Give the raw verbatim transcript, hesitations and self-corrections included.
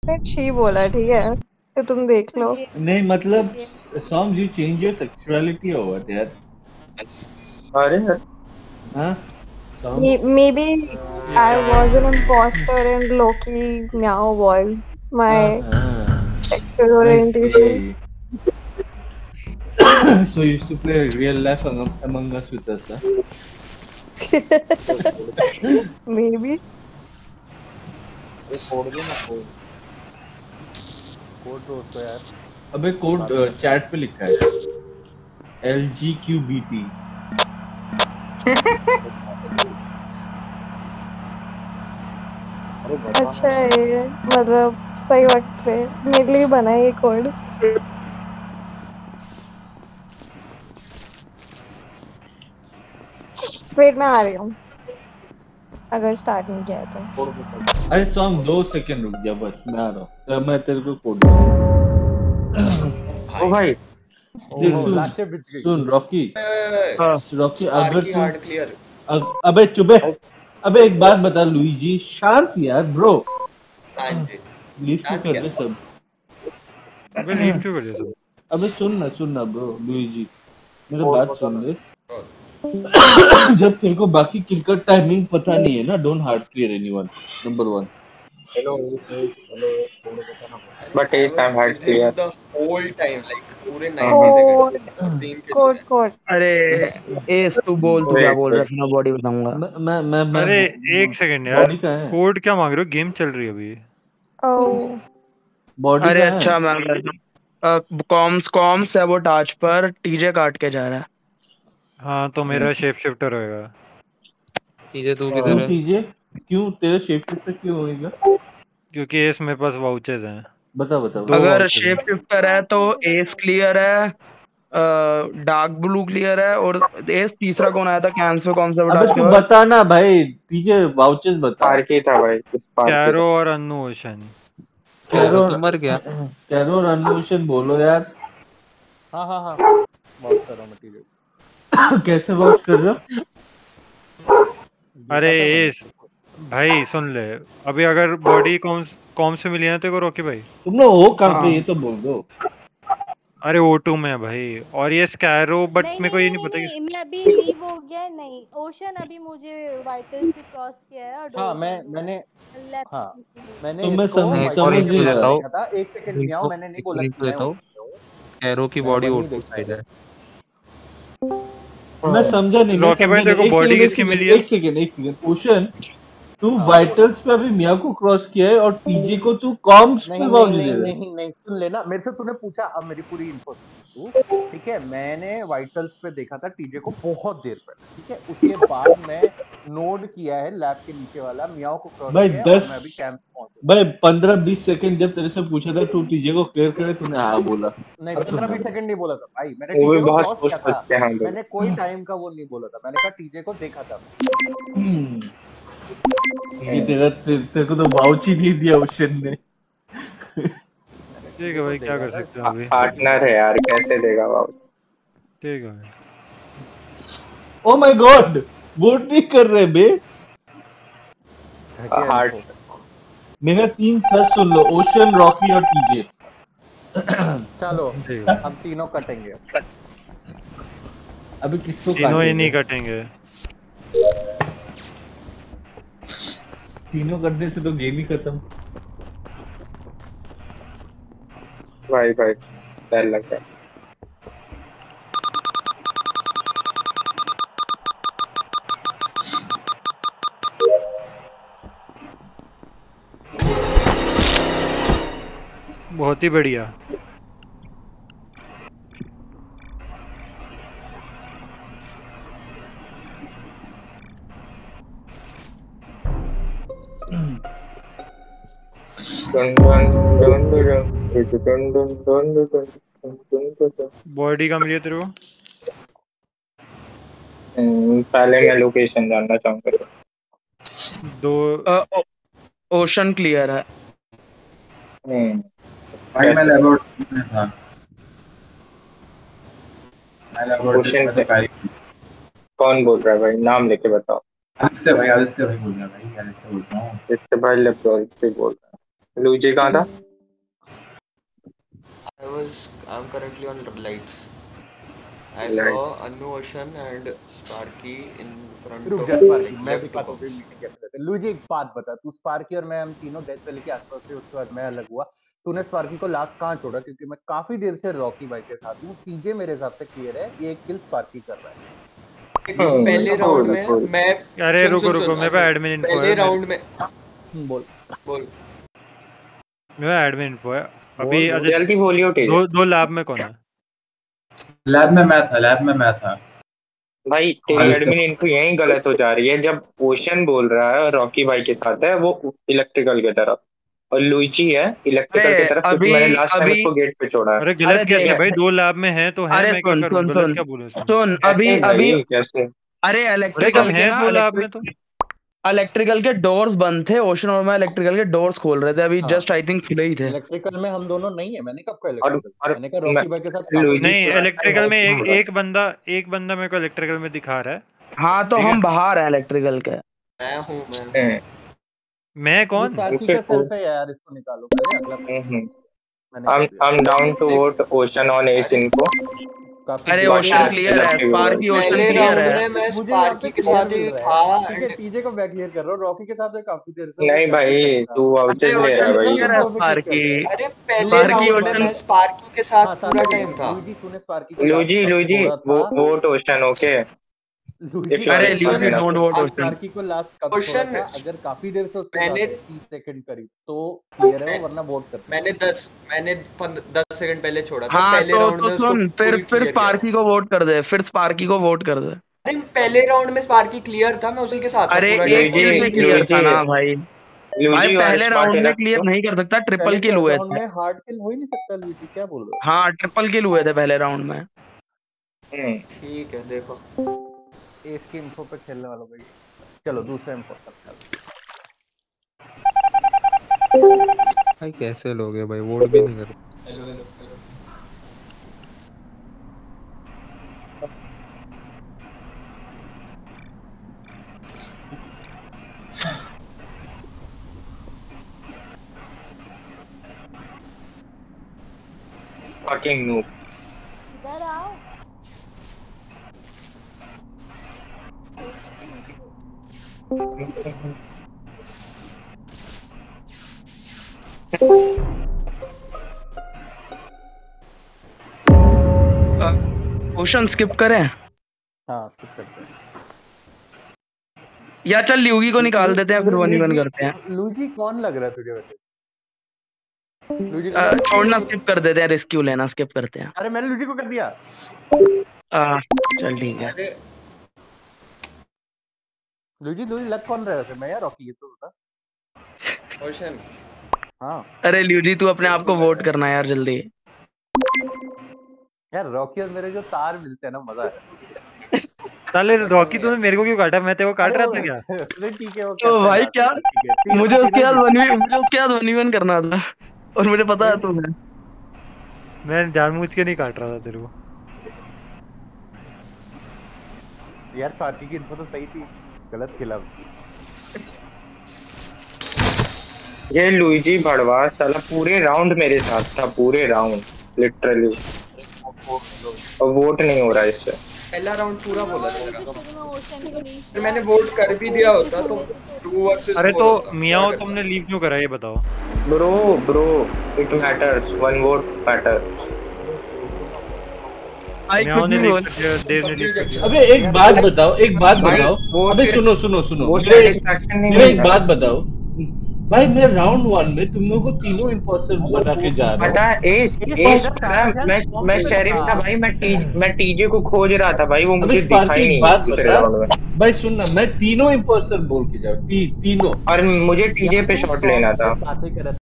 ने शी बोला, ठीक है, तो तुम देख लो। ये नहीं मतलब ये song you change your sexuality और व्हाट यार? अरे यार हाँ सॉन्ग्स Maybe ये I क्या was an है? imposter and Loki Meow was हाँ my हाँ sexual I orientation. see. So you used to play real life Among, Among Us with us, huh? Maybe. ये छोड़ दो ना कोड। कोड दो उसको यार। अबे कोड चैट पे लिखा है L G Q B T. अरे बताना अच्छा है ये, मतलब सही वक्त पे मेरे लिए बना है ये कोड। वेट मैं आ रही हूँ, अगर स्टार्ट नहीं किया है तो। छोड़ दो। अरे सॉन्ग दो सेकंड रुक जा बस मैं आ रहा हूँ तो मैं तेरे को कोड ओ भाई देख ओह सुन लाशें बिछ गई। सुन रॉकी हाँ रॉकी अगर की तू हार्ड क्लियर। अग, अबे चुबे अबे एक बात बता लुईजी शांत यार ब्रो हाँ जी लीव क्यों शांत कर क्या? रहे सब अबे लीव क्यों कर दिया सब? अबे सुन ना सुन ना ब्रो लुईजी मेरा और बात बता सुन ना। ले जब तेरे को बाकी क्रिकेट टाइमिंग पता नहीं है ना don't hard clear anyone number one hello hello छोड़ बता ना। बट बट आई एक was time hard with him clear. The whole time like पूरे हाँ नाइंटी हाँ सेकंड्स कोड और तीन किल कोड हुए। कोड। अरे एस तू बोल, तू क्या वेट बोल रहा वेट है? फिर मैं बॉडी बताऊंगा। मैं मैं मैं मैं अरे एक सेकंड यार, बॉडी का है कोड क्या मांग रहे हो? गेम चल रही है अभी। ओह बॉडी अरे का है अच्छा, मैं कॉम्स कॉम्स सैबोटाज पर टीजे काट के जा रहा है। हाँ तो मेरा शेप शिफ्टर होएगा। चीजें तू हाँ किधर क्यों है? कीजिए क्यों तेरा शेप शिफ्टर क्यों होएगा क्योंकि इस मेरे पास वाउचर्स हैं, बता बता दो बता अगर वाउचर्स शेप हैं। शिफ्टर है तो एस क्लियर है, डार्क ब्लू क्लियर है, और एस तीसरा कौन आया था कैंस पे कॉम अबे सैबोटाज के तू बाद? बता ना भाई टीजे वाउचर्स बता स्पार्की था भाई स्पार्की कैरो था। और अन्नू ओशन। स्कैरो कैरो तो मर गया। स्कैरो और अनमोशन बोलो यार हाँ हाँ हाँ वाउच कर रहा हूँ मैं, ठीक है। कैसे वाउच कर रहे हो अरे देखा था मैंने एस भाई सुन ले, अभी अगर बॉडी कॉम कॉम से मिली है ना तेरे को रॉकी भाई। तुम लोग हो कहाँ पे हाँ ये तो बोल दो अरे ओ टू में है भाई, और ये स्कैरो, बट नहीं मेरे को नहीं ये नहीं नहीं नहीं पता कि नहीं मैं अभी लीव हो गया है, नहीं ओशन अभी मुझे वाइटल से क्रॉस किया है और हाँ डोर मैं बंद हुआ मैंने है लेफ्ट हाँ में। मैंने तो मैं इसको सम, मैं एक और समझ वाइटल के इन्फो नहीं बाहर देता रहा हूँ। देखा था। एक सेकंड मियाओ, इन्फो मैंने नहीं एक और बोला कि इन्फो मैं देता हूँ, हूँ। कैरो की मैं बॉडी वही ओटू देखता साइड है। था। मैं समझा नहीं मैं रॉकी भाई समझा तेरे नहीं को एक बॉडी सेकंड एक किसकी सेकंड मिली है? एक सेकंड एक सेकंड ओशन तू हाँ वाइटल्स पे अभी मिया को क्रॉस किया है और टीजे को तू कॉम्स पे नहीं नहीं वाउच दे नहीं रहा है नहीं नहीं सुन लेना मेरे से, तूने पूछा, अब मेरी पूरी इन्फो सुन तू, ठीक है। मैंने वाइटल्स पे देखा था टीजे को बहुत देर पहले, ठीक है। उसके बाद मैं नोड किया है लैब के नीचे वाला, मियाओ को क्रॉस भाई किया है और दस मैं अभी कैंप पहुंचा। भाई पंद्रह बीस सेकंड जब तेरे से पूछा था तू टीजे को क्लियर करे तूने हाँ बोला नहीं अब सुन पंद्रह मैं बीस बता सेकंड नहीं बोला था भाई, मैंने वो भी टीजे को बहुत क्रॉस सोच किया सोच था। के हाँ मैंने कोई टाइम का वो नहीं बोला था, मैंने कहा टीजे को देखा था। हम्म, ये तेरा ते, तेरे को तो वाउच ही नहीं दिया ओशन ने मैंने ठीक टीजे है को भाई, क्या देखा कर था। सकते हैं अभी। पार्टनर है यार कैसे देगा बाबू। ठीक है भाई। ओ माय गॉड वोट नहीं कर रहे बे घटिया हार्ट इन्फो। मेरा तीन सच सुन लो ओशन रॉकी और टीजे चलो ठीक है, हम तीनों कटेंगे। अभी किसको तीनों ही काटेंगे नहीं कटेंगे। तीनों करने से तो गेम ही खत्म भाई भाई डर लगता है। बहुत ही बढ़िया। Done done done done done done done done done. Body का मिली है तेरे को? हम्म, पहले मैं लोकेशन जानना चाहूंगा। दो ओशन क्लियर है। हम्म भाई मैं कैसे लेबोरेटरी में था मैं लेबोरेटरी क्वेश्चन में था से पहले कौन बोल रहा है भाई? नाम लेके बताओ। आदित्य भाई आदित्य भाई बोल रहा है भाई आदित्य बोल रहा हूँ इससे भाई लेबोरेटरी बोल रहा लूजी कहाँ था? I was I'm currently on lights. I Light. saw Anu, Ocean and Sparky in front रुक of जा स्पार्की, like मैं left दिखाता हूँ box. मीटिंग कैसे रहती है। लूजी एक बात बता, तू स्पार्की और मैं हम तीनों डेथ वैली के आसपास थे, उसके बाद मैं अलग हुआ। तूने स्पार्की को लास्ट कहाँ छोड़ा? क्योंकि मैं काफी देर से रॉकी भाई के साथ हूँ। टीजे मेरे हिसाब से क्लियर है, ये एक किल स्पार्की कर रहा है। पहले राउंड में मैं अरे सुन, रुको सुन, रुको सुन, मेरे पे एडमिन इन्फो है। पहले राउंड में बोल बोल मेरे पे एडमिन इन्फो है अभी। बोल, अजय जल्दी बोलियो टीजे। दो दो लैब में कौन है? लैब में मैं था, लैब में मैं था। भाई तेरी एडमिन इनको यही गलत हो जा रही है। जब ओशन बोल रहा है और रॉकी भाई के साथ है वो इलेक्ट्रिकल की तरफ, और लुइची है इलेक्ट्रिकल अरे की तरफ, क्योंकि अभी मैंने लास्ट टाइम अभी उसको गेट पे छोड़ा है। अरे अरे गलत कैसे देख भाई? दो लैब में है तो है, अरे मैं क्या सुन करूं? सुन गलत सुन क्या बोलूं इसमें? सुन अभी कैसे अभी भाई कैसे? अरे अरे इलेक्ट्रिकल जब के है ना दो लैब में तो इलेक्ट्रिकल के डोर्स बंद थे। ओशन और मैं इलेक्ट्रिकल के डोर्स खोल रहे थे अभी, हाँ। जस्ट आई थिंक खुले ही थे। इलेक्ट्रिकल में हम दोनों नहीं है। मैंने कब कहा और इलेक्ट्रिकल? और मैंने कहा मैं रॉकी भाई के साथ काफी लुइजी नहीं, पूरा इलेक्ट्रिकल में एक टाइम एक बंदा एक बंदा मेरे को इलेक्ट्रिकल में दिखा रहा है। हाँ तो ठीक है। हम बाहर हैं इलेक्ट्रिकल के। मैं हूँ मैं हम्म, मैं ये कौन? स्पार्की ओके का सेल्फ है यार, इसको निकालो पहले। अगला हम्म, मैंने I'm कर दिया। I'm down to vote Ocean on Ace इनको। काफी अरे देर से- ओशन क्लियर है, स्पार्की ओशन पहले क्लियर राउंड है। में मैं मुझे यहाँ स्पार्की पे के clear साथ ही मिल रहा था है। ठीक है, and टीजे को मैं क्लियर कर रहा हूँ। रॉकी के साथ मैं काफी देर से नहीं भाई तू वाउचर ले रहा है भाई। क्लियर है स्पार्की। अरे पहले स्पार्की राउंड में ओशन मैं स्पार्की के साथ पूरा टाइम था। लूजी तूने स्पार्की को लुइजी लास्ट लुइजी छोड़ा वो था। Vote Ocean okay. Luigi If you are अरे a Luigi fan, don't vote अब ओशन। स्पार्की को लास्ट कब छोड़ा क्वेश्चन था? अगर काफी देर से उसके मैंने- साथ है, तीस सेकंड करीब, तो क्लियर है वो, वरना वोट कर। मैंने दस मैंने पंद- दस सेकंड पहले छोड़ा था। हाँ पहले तो राउंड तो में उसको सुन फिर full फिर clear किया। स्पार्की को वोट कर दे, फिर स्पार्की को वोट कर दे। अरे पहले राउंड में स्पार्की क्लियर था, मैं उसी के साथ था अरे पूरा एक टाइम। किल लूजी- से क्लियर था ना लूजी- भाई। भाई लुइजी पहले राउंड में क्लियर नहीं कर सकता, ट्रिपल पहले किल हुए राउंड थे। में हार्ड किल हो ही नहीं सकता। लूजी क्या बोल रहे हाँ ट्रिपल किल हुए थे पहले राउंड में। हम्म, ठीक है देखो हो? एस की इन्फो पे खेलने वालों भाई। चलो दूसरा इन्फो सब भाई कैसे लोग हैं भाई, वोट भी नहीं कर। fucking noob। इधर आओ। ओशन स्किप करें हाँ स्किप करते हैं। या चल ल्यूगी को निकाल देते हैं, फिर वन वन करते हैं। लूजी कौन लग रहा है तुझे वैसे? लूजी अ, छोड़ना स्किप कर देते हैं, रेस्क्यू लेना स्किप करते हैं। अरे मैंने लूजी को कर दिया। आ, चल ठीक है। अरे लूजी लूजी लग कौन रहा है वैसे? मैं या रॉकी? ये तो बता। ओशन हाँ अरे ल्यूजी तू अपने आप को वोट करना यार जल्दी। यार रॉकी और मेरे जो तार मिलते हैं ना, मजा है। साले रॉकी तूने मेरे को क्यों काटा? मैं तेरे को काट रहा था क्या? अरे ठीक है वो तो करते भाई हैं क्या यार, ठीक है। तीन- मुझे उसके तीनों बाद जीत- वन मुझे उसके बाद वन वन करना था और मुझे पता है तुम्हें। मैं जानबूझ के नहीं काट रहा था तेरे को। यार साथी की इन्फो तो सही थी, गलत खेला। ये लुइजी भड़वा साला पूरे राउंड मेरे साथ था, पूरे राउंड लिटरली, और वोट नहीं हो रहा है इससे। पहला राउंड पूरा बोला था मेरा। शुरू में ओशन को लीव फिर मैंने वोट कर भी दिया होता तो टू वर्सेस अरे तो मियाओ तुमने लीव क्यों करा ये बताओ? Bro bro it matters, one vote matters. I meow कुछ ने नहीं लीव बोल। कर दिया, देव ने लीव कर दिया। अबे एक बात बताओ, एक बात भाई, बताओ। वो अबे फिर- सुनो सुनो सुनो वो मेरे satisfaction नहीं मेरे एक मिलता। बात बताओ भाई, मैं राउंड वन में तुम लोगों को तीनों इम्पोस्टर बता के जा रहा पता हूँ। है एस एस पता है, मैं मैं शेरिफ था भाई, मैं टी मैं टीजे को खोज रहा था भाई, वो अबे मुझे स्पार्की, दिखाई एक नहीं बात दूसरे बता राउंड में, भाई सुनना, मैं तीनों इम्पोस्टर बोल के जा रहा हूँ, ती, तीनों। और मुझे टीजे पे शॉट लेना था। बातें कर रहा था।